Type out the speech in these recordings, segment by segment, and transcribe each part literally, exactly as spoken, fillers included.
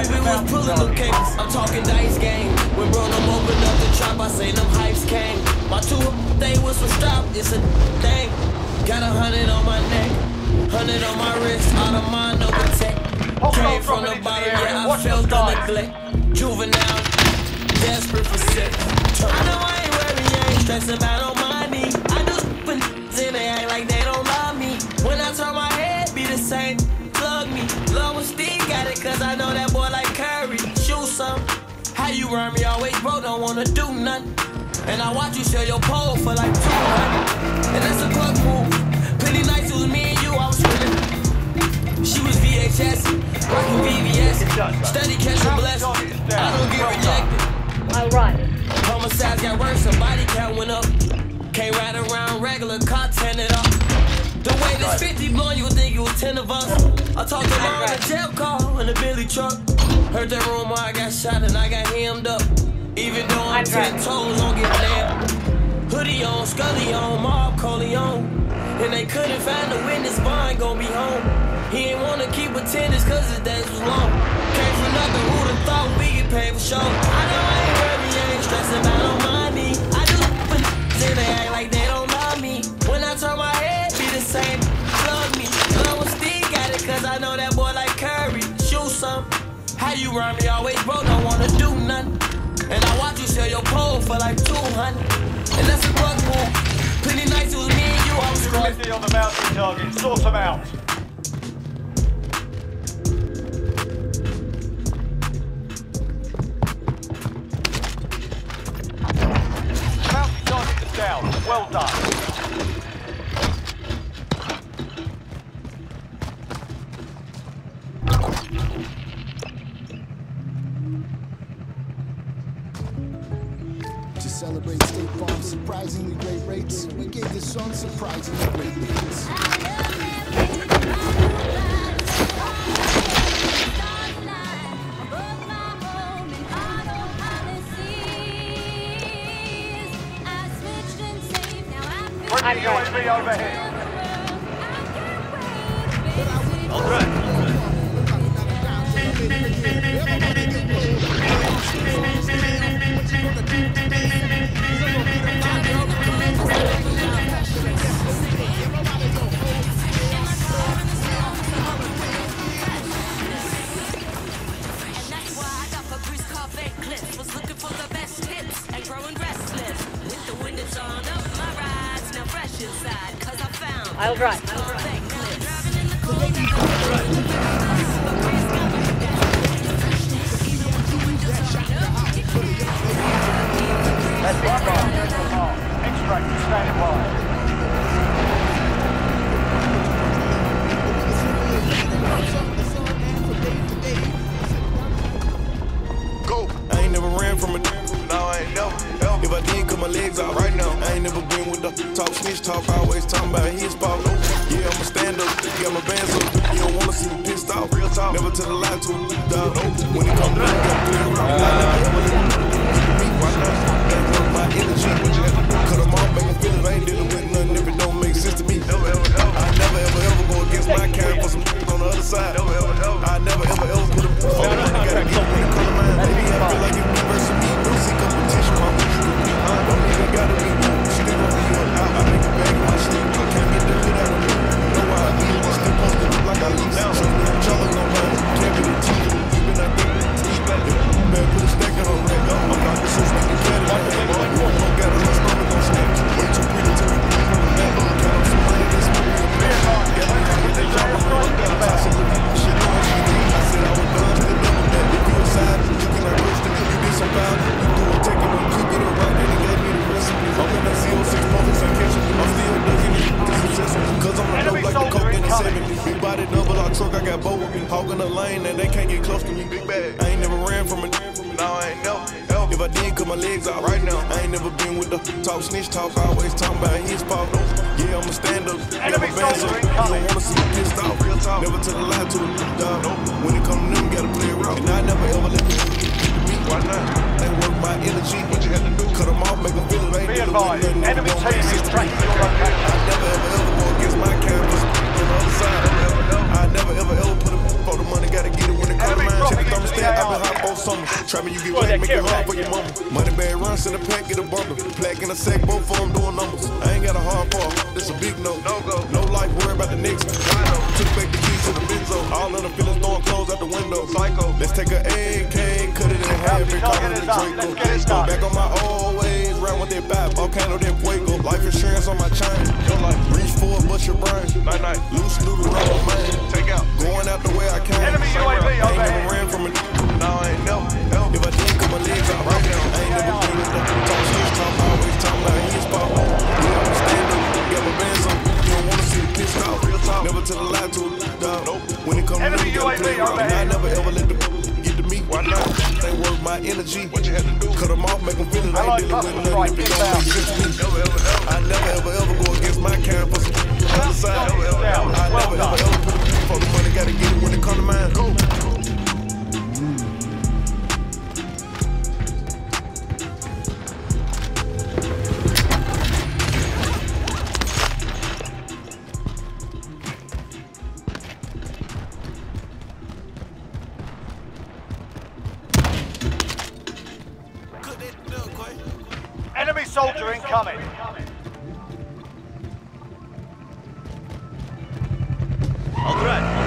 we was pulling them cables. I'm talking dice game. When bro them opened up the trap, I say them hypes came. My two they was some strap, it's a thing. Got a hundred on my neck, hundred on my wrist, out of mind, no protect. Came from the bottom, yeah, I felt the neglect. Juvenile, desperate for sex. I know I ain't worried, I ain't stressing about no money. I just put in, they act like they don't love me. When I turn my head, be the same. Plug me, love with Steve got it, cause I know that boy like Curry. Shoot some. How you run me always, bro, don't wanna do nothing. And I watch you share your pole for like two hundred. And that's a club move. Plenty nights it was me and you, I was screaming. She was V H S, rockin' V V S. Steady catching blessings. I don't get rejected. Alright. Homicides got worse, her body count went up. Can't ride around regular, content it up. The way this fifty blowing, you would think it was ten of us. I talked to Lauren in a jail car in a Billy truck. Heard that rumor I got shot and I got hemmed up. Even though I'm ten toes, don't get nailed. Hoodie on, Scully on, Mob Coleon. And they couldn't find a witness, Vaughn gon' be home. He ain't wanna keep attendance cause his days was long. Came for nothing, who'da thought we get paid for show. I know I ain't worried, I ain't stressing about no money. I just put in, they act like they don't love me. When I turn my head, be the same. Plug me, love with Steve got it cause I know that boy like Curry. Shoot some. How you run me always, bro, don't wanna do nothing. And I watch you sell your pole for like two hundred. And that's a bug move. Plenty nights it was me and you, I was screwed. fifty on the mountain target, sort them out. Mountain target is down, well done. Celebrate State Farm's surprisingly great rates. We gave this song surprisingly great lyrics. Bring the U A V overhead. All right. I'll drive. That's it, Bob. Extract, standing by. Go. I ain't never ran from a no, I ain't never. If I did, cut my legs out right now. I ain't never been with the talk, snitch talk, always talking about his fault. Yeah, I'ma stand up, got my bands up. You don't wanna see me pissed off, real talk. Never tell a lie to a dog. When it comes to that, I never ever let my energy. Cut them off, make them feel it. I ain't dealing with nothing if it don't make sense to me. I never ever ever go against my kind for some on the other side. I never ever ever put a phone on the gotta get when it comes to mine. Baby, I feel like it's versus me. Don't see competition, mama. Don't even gotta be moved. She gon' be up. I make a bag in my sleep. I can't get the hood out of me. Know why I leave. I still posted up like I leave. So Charlie on mine. Can't be the team. Even I think it's deep back there. Man, put a stack on the rack. I'm not the source, make it better. Don't got a little stomach on snap. Way too pretty to be back. Count up some money this morning. Got me out with that job. I'm going down. I said, look at shit on T V. I said I was done to the devil. If you aside, you can like roast it. You get some power. You do it, take it, keep it right. Then he gave me the recipe. I'm in that zero six moments I catch it. I'm still ducking it. Cause I'm a dope like the coke in the seventies. Big body double R truck, I got both with me. Hogging the lane and they can't get close to me. Big bag. I ain't never ran from a no, I ain't never. If I did, cut my legs out right now. I ain't never been with the talk, snitch talk, always talking about his fault. Yeah, I'ma stand up, got my bands up. You don't wanna see me pissed off, real talk. Never tell a lie to a dog. When it come to them, gotta play around. And I never ever let them get to me. Why not? They work my energy. What you had to do? Cut them off, make them feel it. Ain't dealing with nothing. Enemy team is tracking your location. I never ever ever go against my campus. On the other side, I never ever ever put a for the money, gotta get it when it comes to mine. Check the thermostat. Grab me, you get wet, make it hard for your mama. Money bag run, send a pack, get a bundle. Plaque in a sack, both of them doing numbers. I ain't got a hard part, this a big no. No go. No life, worry about the next one. Took back the keys to the Benzo. All of the feelings throwing clothes out the window. Psycho. Let's take an A K, cut it in half, and call it a Draco. Go back on my old ways, round with that bat, volcano, that fuego. Life insurance on my chain. Your life. Reach for it, bust your brain. Night night. Loose noodle, rubber man. Take out. Going out the way I came. Enemy U A V, I ain't never ran from it. No, I ain't never. If I didn't cut my legs out right now, I ain't never been with them. Talk shit, talk always talk like his pop. We always stand up, get my bands on. You don't wanna see the pissed off. Real talk. Never tell a lie to a dog. Nope. When it comes to me, you gotta play around. I never ever let the get to me. Why not? They worth my energy. What you had to do? Cut them off, make them feel it. I ain't dealing with nothing if it don't make sense to me. Never ever ever. I never ever ever go against my kind for some other side. Never ever ever. I never ever ever put a for the money. Gotta get it when it come to mine. Go. Enemy soldier incoming. All right.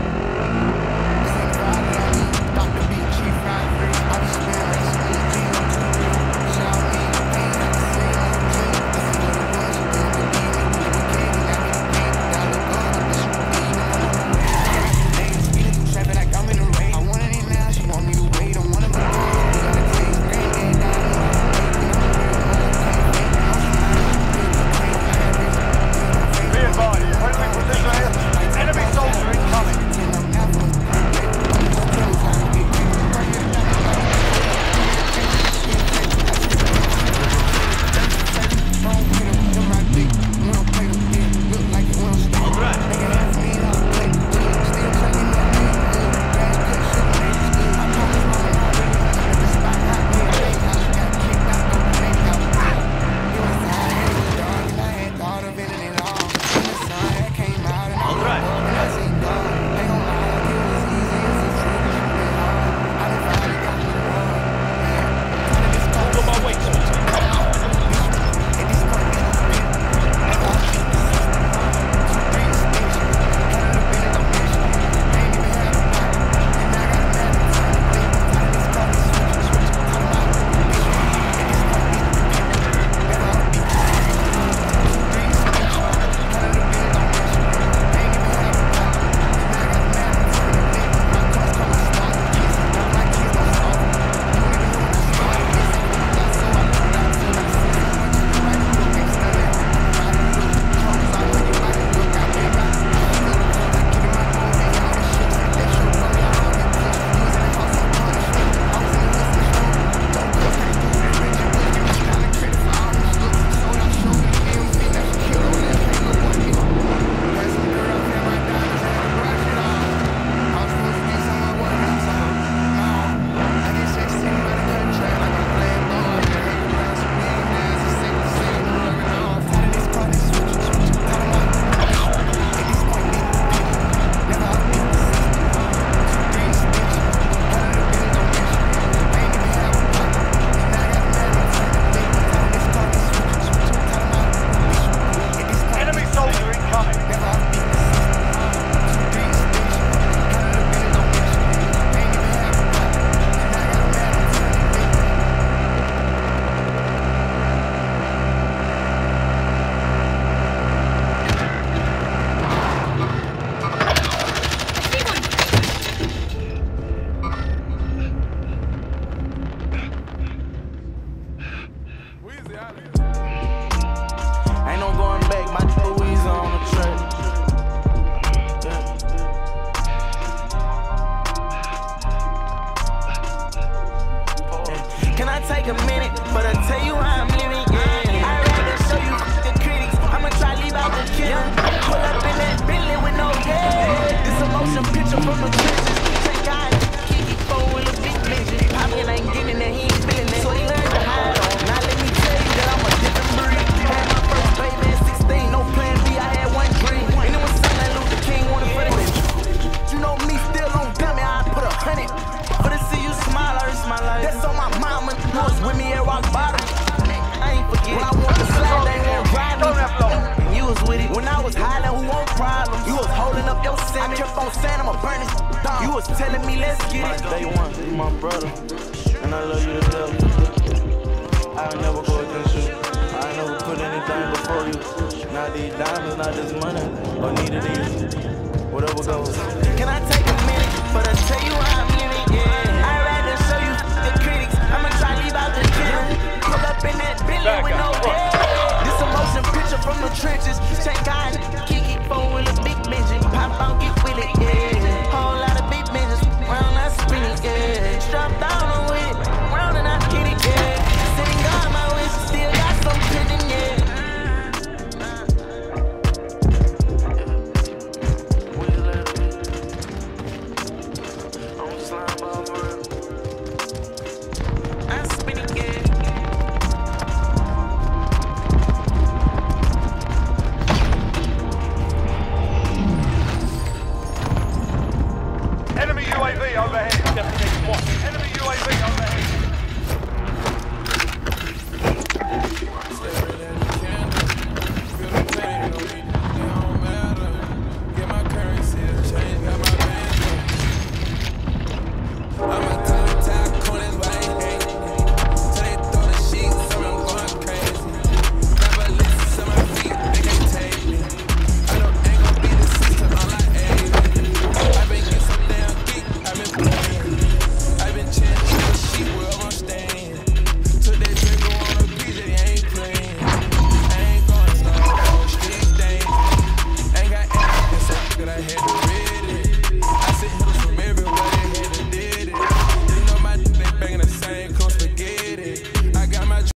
take a minute, but I tell you how I'm living, yeah. I'd rather show you the critics, I'ma try leave out the killer. Pull up in that Bentley with no gas. This a motion picture from the trenches. Take guys, kick it forward with a big bitch. Poppin' ain't getting that, he ain't feeling that. So he learned to hide on. Now let me tell you that I'm a different breed. Had my first baby at sixteen, no plan B, I had one dream. And it was something Luther King wanted for the you know me still on dummy, I put a hundred. But to see you smile, I risk my life. on sand, I'ma burn this down. You was telling me, let's get it. Day one, you my brother, and I love you to death. I'll never go against you. I never put anything before you. Not these diamonds, not this money, or neither these. Whatever goes. Can I take a minute, but I tell you how